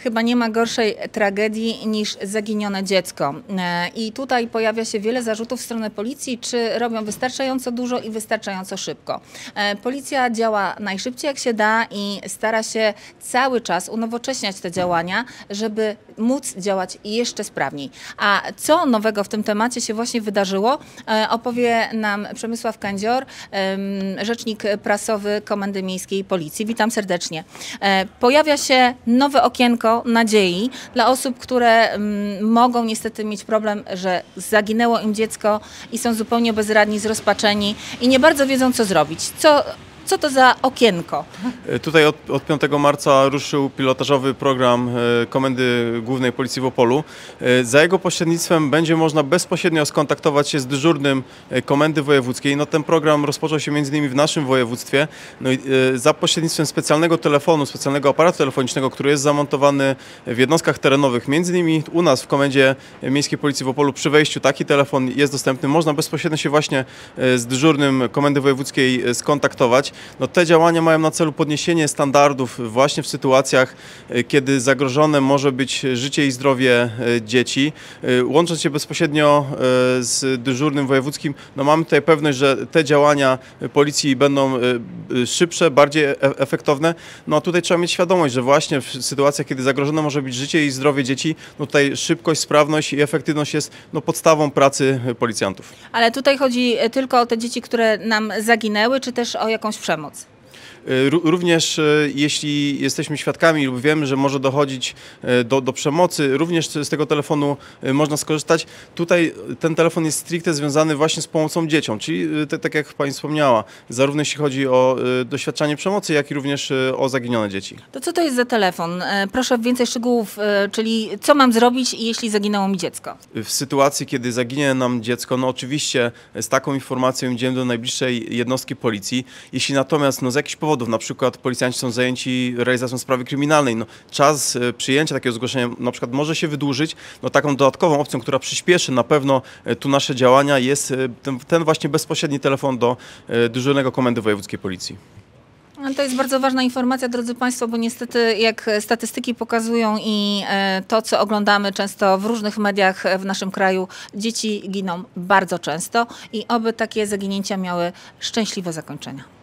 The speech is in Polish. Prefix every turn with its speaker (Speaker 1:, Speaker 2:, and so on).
Speaker 1: Chyba nie ma gorszej tragedii niż zaginione dziecko. I tutaj pojawia się wiele zarzutów w stronę policji, czy robią wystarczająco dużo i wystarczająco szybko. Policja działa najszybciej jak się da i stara się cały czas unowocześniać te działania, żeby móc działać jeszcze sprawniej. A co nowego w tym temacie się właśnie wydarzyło, opowie nam Przemysław Kędzior, rzecznik prasowy Komendy Miejskiej Policji. Witam serdecznie. Pojawia się nowe okienko nadziei dla osób, które mogą niestety mieć problem, że zaginęło im dziecko i są zupełnie bezradni, zrozpaczeni i nie bardzo wiedzą, co zrobić. Co to za okienko?
Speaker 2: Tutaj od 5 marca ruszył pilotażowy program Komendy Głównej Policji w Opolu. Za jego pośrednictwem będzie można bezpośrednio skontaktować się z dyżurnym Komendy Wojewódzkiej. No, ten program rozpoczął się m.in. w naszym województwie. No i za pośrednictwem specjalnego telefonu, specjalnego aparatu telefonicznego, który jest zamontowany w jednostkach terenowych. M.in. u nas w Komendzie Miejskiej Policji w Opolu przy wejściu taki telefon jest dostępny. Można bezpośrednio się właśnie z dyżurnym Komendy Wojewódzkiej skontaktować. No, te działania mają na celu podniesienie standardów właśnie w sytuacjach, kiedy zagrożone może być życie i zdrowie dzieci. Łącząc się bezpośrednio z dyżurnym wojewódzkim, no, mamy tutaj pewność, że te działania policji będą szybsze, bardziej efektowne. No, a tutaj trzeba mieć świadomość, że właśnie w sytuacjach, kiedy zagrożone może być życie i zdrowie dzieci, no, tutaj szybkość, sprawność i efektywność jest podstawą pracy policjantów.
Speaker 1: Ale tutaj chodzi tylko o te dzieci, które nam zaginęły, czy też o jakąś przemoc?
Speaker 2: Również jeśli jesteśmy świadkami lub wiemy, że może dochodzić do przemocy, również z tego telefonu można skorzystać. Tutaj ten telefon jest stricte związany właśnie z pomocą dzieciom, czyli tak jak pani wspomniała, zarówno jeśli chodzi o doświadczanie przemocy, jak i również o zaginione dzieci.
Speaker 1: To co to jest za telefon? Proszę więcej szczegółów, czyli co mam zrobić, jeśli zaginęło mi dziecko?
Speaker 2: W sytuacji, kiedy zaginie nam dziecko, no oczywiście z taką informacją idziemy do najbliższej jednostki policji. Jeśli natomiast z jakichś powodów, na przykład policjanci są zajęci realizacją sprawy kryminalnej, no, czas przyjęcia takiego zgłoszenia na przykład może się wydłużyć. No, taką dodatkową opcją, która przyspieszy na pewno tu nasze działania, jest ten właśnie bezpośredni telefon do dyżurnego Komendy Wojewódzkiej Policji.
Speaker 1: To jest bardzo ważna informacja, drodzy Państwo, bo niestety jak statystyki pokazują i to, co oglądamy często w różnych mediach w naszym kraju, dzieci giną bardzo często i oby takie zaginięcia miały szczęśliwe zakończenia.